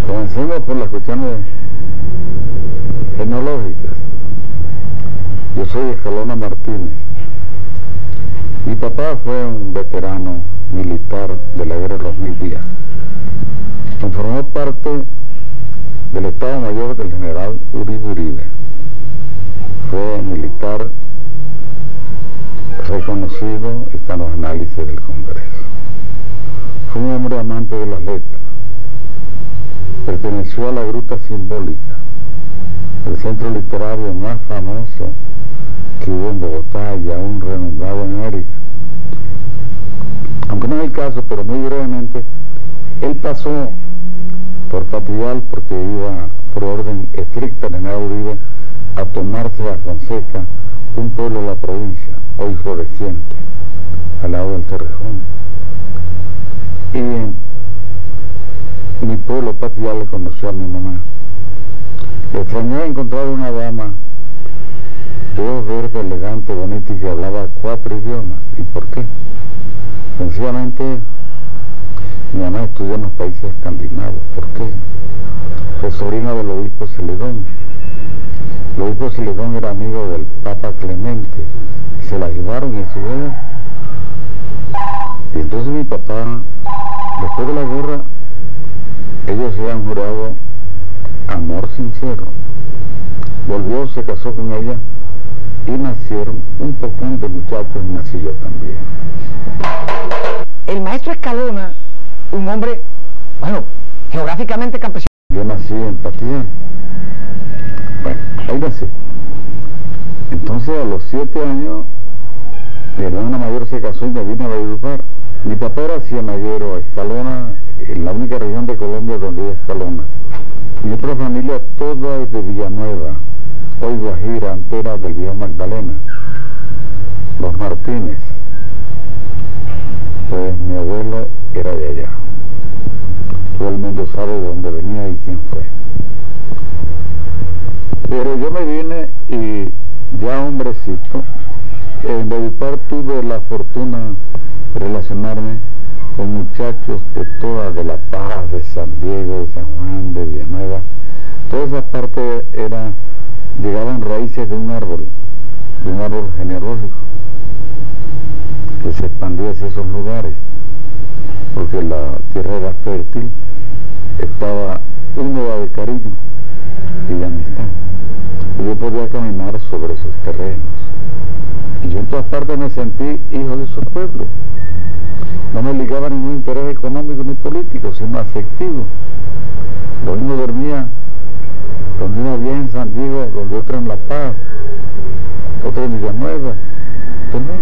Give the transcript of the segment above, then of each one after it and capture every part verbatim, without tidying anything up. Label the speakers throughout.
Speaker 1: Comencemos por las cuestiones genológicas. Yo soy Escalona Martínez. Mi papá fue un veterano militar de la guerra de los mil días. Formó parte del Estado Mayor del general Uribe Uribe. Fue militar reconocido, está en los análisis del Congreso. Fue un hombre amante de las letras. Perteneció a la Gruta Simbólica, el centro literario más famoso que hubo en Bogotá y aún renombrado en América. Aunque no es el caso, pero muy brevemente, él pasó por Patrial porque iba por orden estricta del general Uribe a tomarse a Fonseca, un pueblo de la provincia, hoy floreciente, al lado del Cerrejón. Y mi pueblo Patrial le conoció a mi mamá. Le extrañó encontrar una dama de ojos verdes, elegante, bonita y que hablaba cuatro idiomas. ¿Y por qué? Sencillamente, mi mamá estudió en los países escandinavos. ¿Por qué? Fue sobrina del obispo Celedón. El obispo Celedón era amigo del Papa Clemente. Se la llevaron en su vida. Y entonces mi papá, después de la guerra, ellos se han jurado amor sincero. Volvió, se casó con ella y nacieron un pocón de muchachos y nací yo también.
Speaker 2: El maestro Escalona, un hombre, bueno, geográficamente campesino.
Speaker 1: Yo nací en Patrial. Bueno, ahí nací. Entonces a los siete años, mi hermana mayor se casó y me vine a Valledupar. Mi papá era cienaguero, Escalona, en la única región de Colombia donde hay escalonas. Mi otra familia toda es de Villanueva, hoy Guajira, entera del viejo Magdalena. Los Martínez. Pues mi abuelo era de allá. Todo el mundo sabe de dónde venía y quién fue. Pero yo me vine y ya hombrecito, en Valledupar tuve la fortuna de relacionarme con muchachos de toda, de La Paz, de San Diego, de San Juan, de Villanueva. Toda esa parte era, llegaban raíces de un árbol, de un árbol genealógico, que se expandía hacia esos lugares, porque la tierra era fértil, estaba húmeda de cariño y de amistad. Y yo podía caminar sobre esos terrenos. Y yo en todas partes me sentí hijo de esos pueblos. No me ligaba ningún interés económico ni político, sino afectivo. Lo mismo dormía donde una vieja en San Diego, donde otra en La Paz, otra en Villanueva, todo el mundo.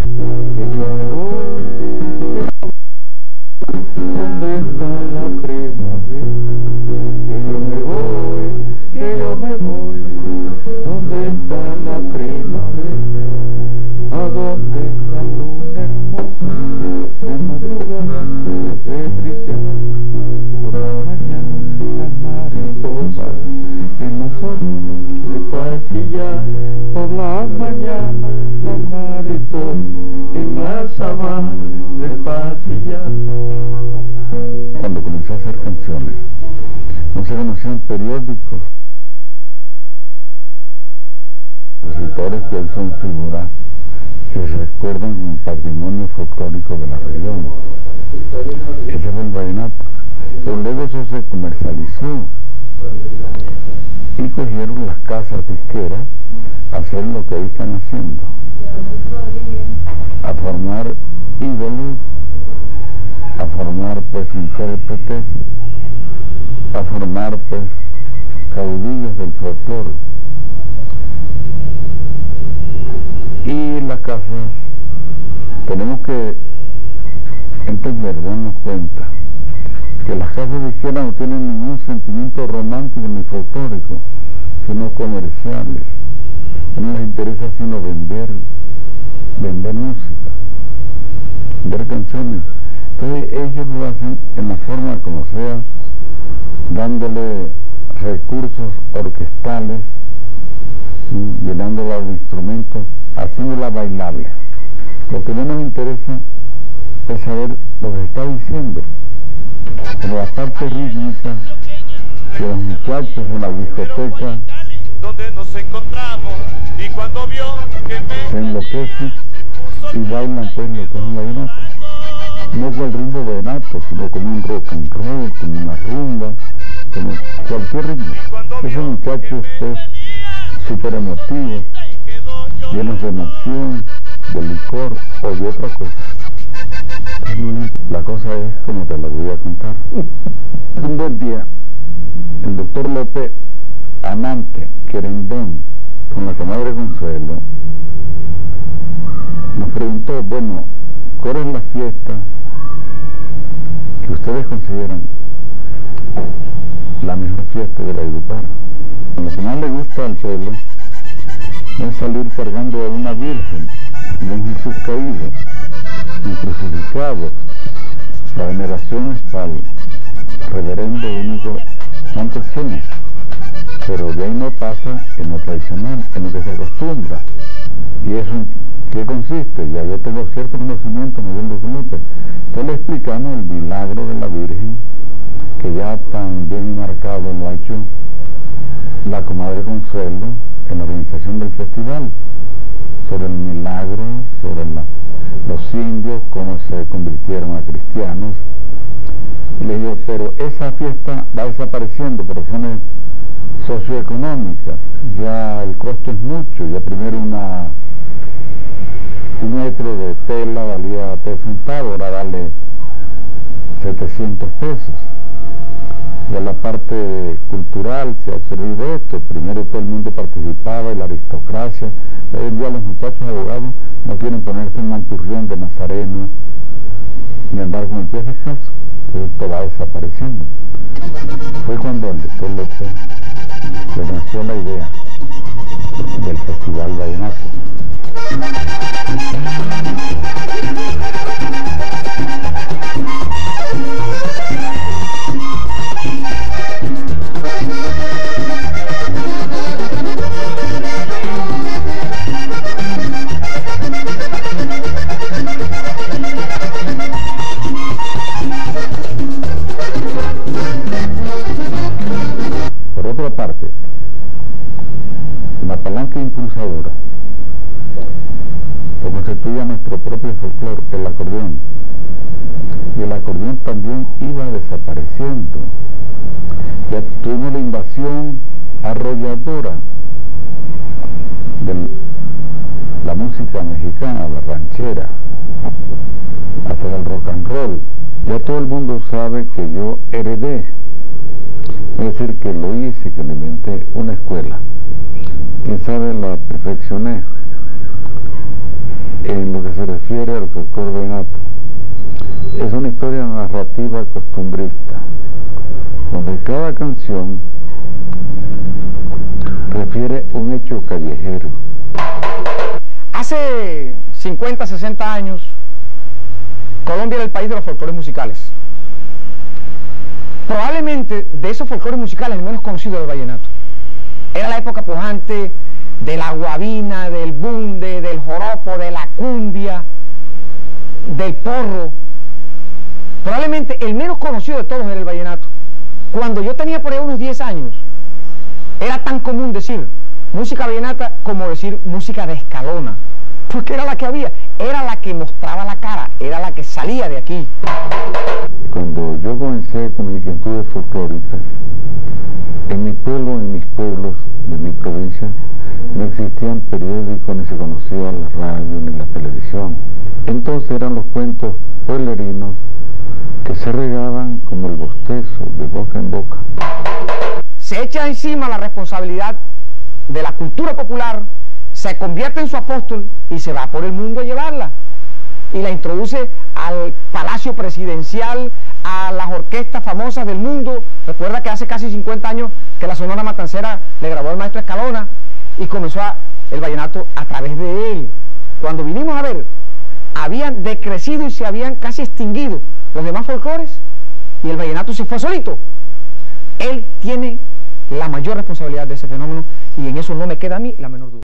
Speaker 1: ¿Dónde está la primavera? Que yo me voy, que yo me voy. ¿Dónde está la primavera? ¿A dónde la luna hermosa? De madrugada de brillar. Por la mañana las mariposas en las hojas de pastillar. Por la mañana las mariposas en la sabana de pastillar. Cuando comencé a hacer canciones, no se conocían periódicos, compositores que hoy son figuras que se recuerdan como patrimonio folclórico de la región. Ese fue el vallenato. Pero luego eso se comercializó y cogieron las casas disqueras a hacer lo que hoy están haciendo, a formar ídolos, a formar pues intérpretes, a formar pues caudillos del folclore. Y las casas, tenemos que entender, darnos cuenta que las casas disqueras no tienen ningún sentimiento romántico ni folclórico, sino comerciales. No les interesa sino vender, vender música, vender canciones. Entonces ellos lo hacen en la forma como sea, dándole recursos orquestales, llenándola de instrumentos, haciéndola bailable. Lo que no nos interesa es saber lo que está diciendo, pero la parte rítmica que los muchachos en la discoteca
Speaker 3: donde nos encontramos y cuando vio que me
Speaker 1: se enloquecen y bailan pues lo que es un vallenato. No con el ritmo vallenato, sino como un rock and roll, como una rumba, como cualquier ritmo. Esos muchachos pues súper emotivos, llenos de emoción, de licor o de otra cosa. La cosa es como te la voy a contar. Un buen día, el doctor López Amante Querendón, con la comadre Consuelo, nos preguntó, bueno, ¿cuál es la fiesta que ustedes consideran la mejor fiesta de la Valledupar? Lo que más le gusta al pueblo es salir cargando a una virgen, de un Jesús caído, un crucificado. La veneración es para el reverendo único Montesinos, pero de ahí no pasa en lo tradicional, en lo que se acostumbra. ¿Y eso en qué consiste? Ya yo tengo cierto conocimiento, me dio el doctor López. Entonces le explicamos el milagro de la Virgen, que ya tan bien marcado lo ha hecho la comadre Consuelo en la organización del festival, sobre el milagro, sobre la, los indios, cómo se convirtieron a cristianos. Y le digo, pero esa fiesta va desapareciendo por razones socioeconómicas, ya el costo es mucho, ya primero una un metro de tela valía tres centavos, ahora vale setecientos pesos. Ya la parte cultural se ha servido esto, primero todo el mundo participaba y la aristocracia. Hoy en día los muchachos abogados no quieren ponerse un manturrión de nazareno ni andar con el pie descalzo, pero esto va desapareciendo. Fue cuando el doctor López le nació la idea del Festival Vallenato. Por otra parte, la palanca impulsadora lo constituye nuestro propio folclore, el acordeón. Y el acordeón también iba desapareciendo. Ya tuvimos la invasión arrolladora de la música mexicana, la ranchera, hasta el rock and roll. Ya todo el mundo sabe que yo heredé, es decir, que lo hice, que me inventé una escuela. Quién sabe, la perfeccioné en lo que se refiere al folclore vallenato. Es una historia narrativa costumbrista, donde cada canción refiere un hecho callejero.
Speaker 2: Hace cincuenta, sesenta años, Colombia era el país de los folclores musicales. Probablemente de esos folclores musicales el menos conocido era el vallenato. Era la época pujante de la guabina, del bunde, del joropo, de la cumbia, del porro. Probablemente el menos conocido de todos era el vallenato. Cuando yo tenía por ahí unos diez años, era tan común decir música vallenata como decir música de Escalona, porque era la que había, era la que mostraba la cara, era la que salía de aquí.
Speaker 1: Cuando yo comencé con mis inquietudes folclóricas, en mi pueblo, en mis pueblos de mi provincia, no existían periódicos, ni se conocía la radio, ni la televisión. Entonces eran los cuentos pueblerinos que se regaban como el bostezo, de boca en boca.
Speaker 2: Se echa encima la responsabilidad de la cultura popular, se convierte en su apóstol y se va por el mundo a llevarla. Y la introduce al palacio presidencial, a las orquestas famosas del mundo. Recuerda que hace casi cincuenta años que la Sonora Matancera le grabó al maestro Escalona y comenzó a, el vallenato a través de él. Cuando vinimos a ver, habían decrecido y se habían casi extinguido los demás folclores y el vallenato se fue solito. Él tiene la mayor responsabilidad de ese fenómeno y en eso no me queda a mí la menor duda.